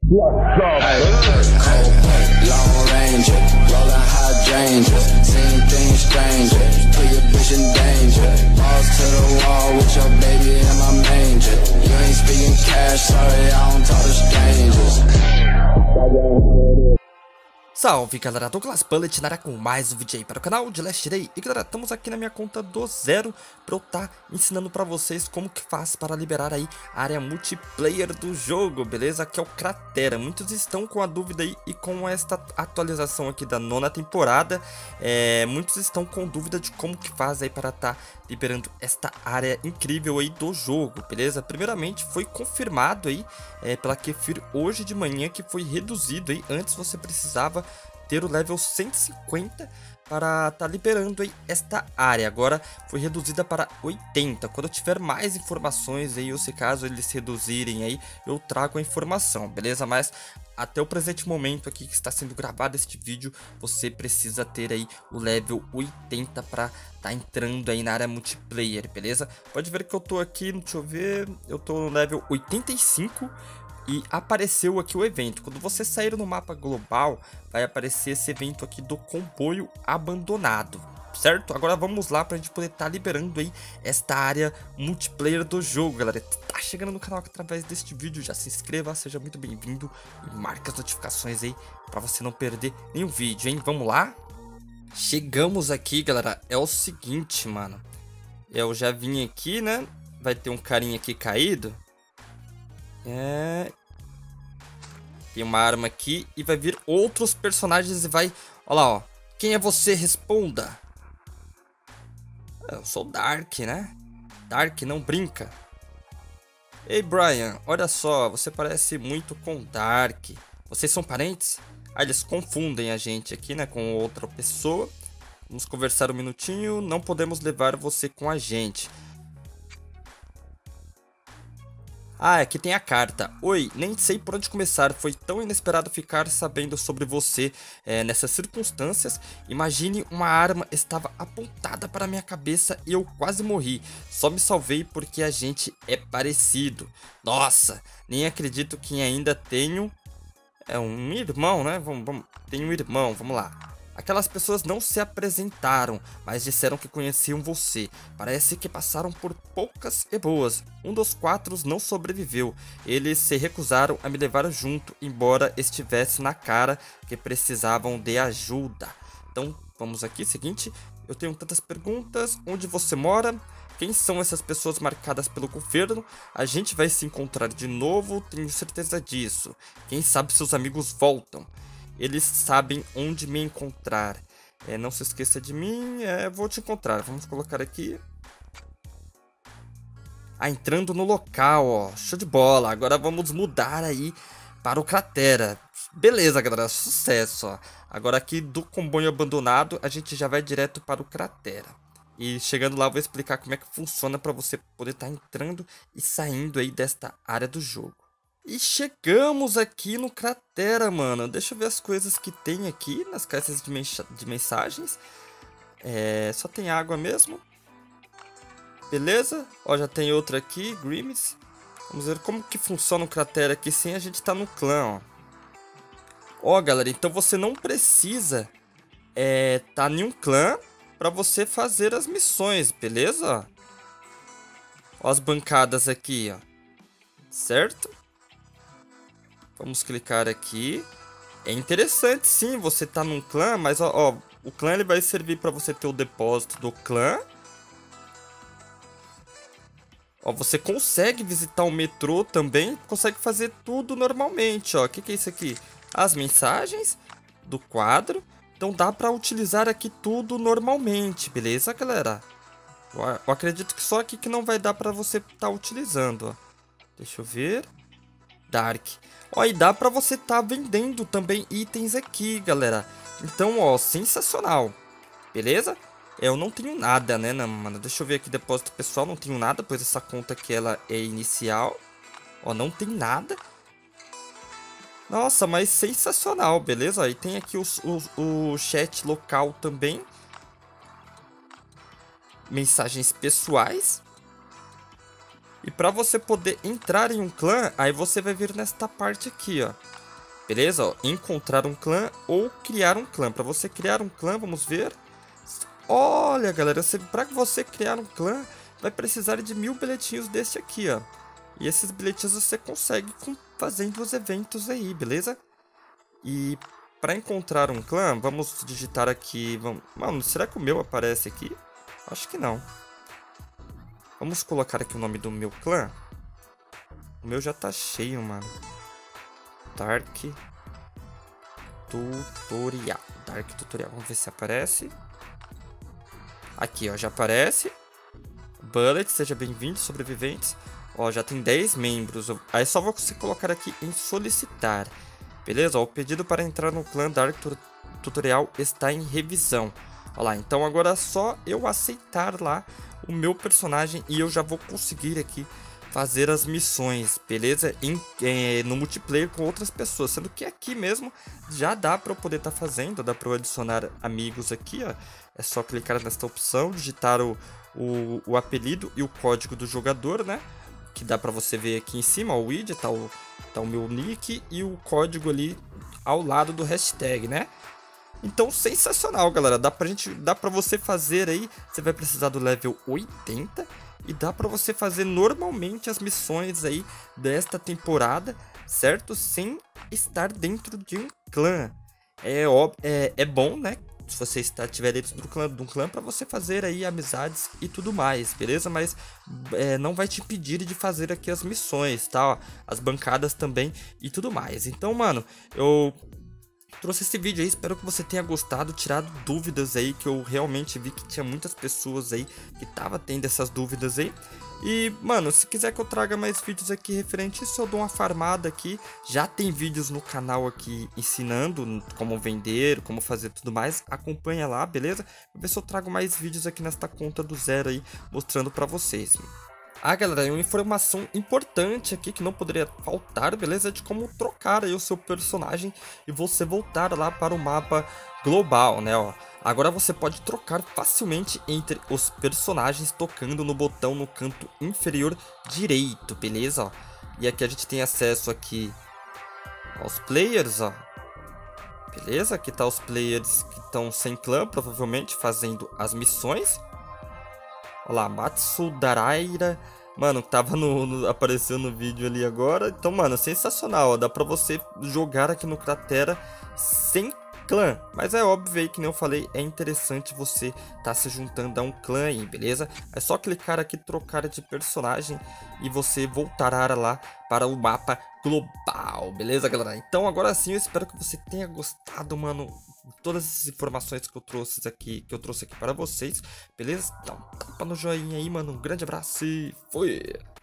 What's up? Long range, rolling hydrangea, seeing things stranger. Put your bitch in danger. Balls to the wall with your baby in my manger. You ain't speaking cash, sorry, I don't talk to strangers. Salve galera, Douglas Bullet na área com mais um vídeo aí para o canal de Last Day. E galera, estamos aqui na minha conta do zero para eu estar ensinando para vocês como que faz para liberar aí a área multiplayer do jogo, beleza? Que é o Cratera. Muitos estão com a dúvida aí e com esta atualização aqui da 9ª temporada, muitos estão com dúvida de como que faz aí para estar liberando esta área incrível aí do jogo, beleza? Primeiramente foi confirmado aí pela Kefir hoje de manhã que foi reduzido aí. Antes você precisava ter o level 150 para estar liberando aí esta área. Agora foi reduzida para 80. Quando eu tiver mais informações aí, ou se caso eles reduzirem aí, eu trago a informação, beleza? Mas até o presente momento aqui que está sendo gravado este vídeo, você precisa ter aí o level 80 para estar entrando aí na área multiplayer, beleza? Pode ver que eu tô aqui, deixa eu ver, eu tô no level 85. E apareceu aqui o evento. Quando você sair no mapa global, vai aparecer esse evento aqui do comboio abandonado, certo? Agora vamos lá para a gente poder estar liberando aí esta área multiplayer do jogo, galera. Tá chegando no canal através deste vídeo, já se inscreva, seja muito bem-vindo e marque as notificações aí para você não perder nenhum vídeo, hein? Vamos lá? Chegamos aqui, galera. É o seguinte, mano. Eu já vim aqui, né? Vai ter um carinha aqui caído. Tem uma arma aqui e vai vir outros personagens e vai... Olha lá, ó. Quem é você? Responda. Eu sou o Dark, né? Dark não brinca. Ei, Brian, olha só. Você parece muito com o Dark. Vocês são parentes? Ah, eles confundem a gente aqui, né? Com outra pessoa. Vamos conversar um minutinho. Não podemos levar você com a gente. Ah, aqui tem a carta. Oi, nem sei por onde começar. Foi tão inesperado ficar sabendo sobre você nessas circunstâncias. Imagine, uma arma estava apontada para minha cabeça e eu quase morri. Só me salvei porque a gente é parecido. Nossa, nem acredito que ainda tenho um irmão, né? Tenho um irmão, vamos lá. Aquelas pessoas não se apresentaram, mas disseram que conheciam você. Parece que passaram por poucas e boas. Um dos 4 não sobreviveu. Eles se recusaram a me levar junto, embora estivesse na cara que precisavam de ajuda. Então, vamos aqui, seguinte. Eu tenho tantas perguntas. Onde você mora? Quem são essas pessoas marcadas pelo governo? A gente vai se encontrar de novo, tenho certeza disso. Quem sabe seus amigos voltam. Eles sabem onde me encontrar. Não se esqueça de mim. Vou te encontrar. Vamos colocar aqui. Entrando no local, ó. Show de bola. Agora vamos mudar aí para o Cratera. Beleza, galera. Sucesso, ó. Agora aqui do comboio abandonado, a gente já vai direto para o Cratera. E chegando lá, eu vou explicar como é que funciona para você poder estar entrando e saindo aí desta área do jogo. E chegamos aqui no Cratera, mano. Deixa eu ver as coisas que tem aqui nas caixas de mensagens. Só tem água mesmo. Beleza? Ó, já tem outra aqui, Grimes. Vamos ver como que funciona o Cratera aqui sem a gente estar no clã, ó. Ó, galera, então você não precisa tá em um clã para você fazer as missões, beleza? Ó as bancadas aqui, ó. Certo? Vamos clicar aqui. É interessante sim, você tá num clã, mas ó, o clã ele vai servir para você ter o depósito do clã. Ó, você consegue visitar o metrô também, consegue fazer tudo normalmente, ó. O que é isso aqui? As mensagens do quadro. Então dá para utilizar aqui tudo normalmente, beleza, galera? Eu acredito que só aqui que não vai dar para você estar utilizando, ó. Deixa eu ver. Dark. Ó, e dá pra você tá vendendo também itens aqui, galera. Então, ó, sensacional. Beleza? Eu não tenho nada, né, mano? Deixa eu ver aqui, depósito pessoal. Não tenho nada, pois essa conta aqui, ela é inicial. Ó, não tem nada. Nossa, mas sensacional, beleza? E tem aqui o chat local também. Mensagens pessoais. E pra você poder entrar em um clã, aí você vai vir nesta parte aqui, ó. Beleza? Ó, encontrar um clã ou criar um clã. Pra você criar um clã, vamos ver. Olha, galera, pra você criar um clã, vai precisar de 1000 bilhetinhos desse aqui, ó. E esses bilhetinhos você consegue fazendo os eventos aí, beleza? E pra encontrar um clã, vamos digitar aqui... Mano, será que o meu aparece aqui? Acho que não. Vamos colocar aqui o nome do meu clã. O meu já tá cheio, mano. Dark Tutorial. Dark Tutorial. Vamos ver se aparece. Aqui, ó. Já aparece. Bullet, seja bem-vindo, sobreviventes. Ó, já tem 10 membros. Aí só você colocar aqui em solicitar. Beleza? Ó, o pedido para entrar no clã Dark Tutorial está em revisão. Olha lá, então agora é só eu aceitar lá o meu personagem e eu já vou conseguir aqui fazer as missões, beleza? No multiplayer com outras pessoas, sendo que aqui mesmo já dá para eu poder estar fazendo, dá para eu adicionar amigos aqui, ó. É só clicar nesta opção, digitar o apelido e o código do jogador, né? Que dá para você ver aqui em cima, ó, o widget, tá o meu nick e o código ali ao lado do hashtag, né? Então, sensacional, galera. Dá pra você fazer aí. Você vai precisar do level 80. E dá pra você fazer normalmente as missões aí desta temporada, certo? Sem estar dentro de um clã. É bom, né? Se você estiver dentro de um clã pra você fazer aí amizades e tudo mais, beleza? Mas não vai te impedir de fazer aqui as missões, tá? Ó, as bancadas também e tudo mais. Então, mano, eu trouxe esse vídeo aí, espero que você tenha gostado, tirado dúvidas aí, que eu realmente vi que tinha muitas pessoas aí que tava tendo essas dúvidas aí. E, mano, se quiser que eu traga mais vídeos aqui referente a isso, eu dou uma farmada aqui. Já tem vídeos no canal aqui ensinando como vender, como fazer tudo mais. Acompanha lá, beleza? Vou ver se eu trago mais vídeos aqui nesta conta do zero aí, mostrando pra vocês. Ah, galera, uma informação importante aqui que não poderia faltar, beleza? De como trocar aí o seu personagem e você voltar lá para o mapa global, né, ó. Agora você pode trocar facilmente entre os personagens tocando no botão no canto inferior direito, beleza? Ó. E aqui a gente tem acesso aqui aos players, ó. Beleza? Aqui tá os players que estão sem clã, provavelmente fazendo as missões. Olha lá, Matsudaraira. Mano, tava apareceu no vídeo ali agora. Então, mano, sensacional, ó. Dá pra você jogar aqui no Cratera sem clã. Mas é óbvio aí, que nem eu falei, é interessante você tá se juntando a um clã aí, beleza? É só clicar aqui, trocar de personagem e você voltará lá para o mapa global, beleza, galera? Então, agora sim, eu espero que você tenha gostado, mano, todas as informações que eu trouxe aqui, para vocês, beleza? Dá um tapa no joinha aí, mano. Um grande abraço e fui!